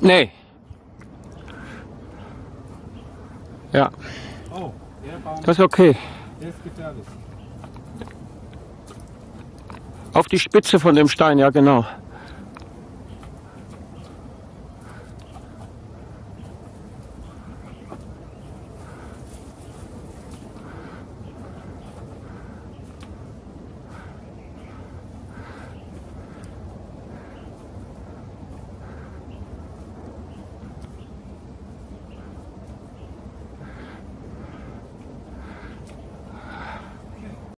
Nee. Ja. Oh, der Baum, Das ist okay. der ist gefährlich. Auf die Spitze von dem Stein, ja genau.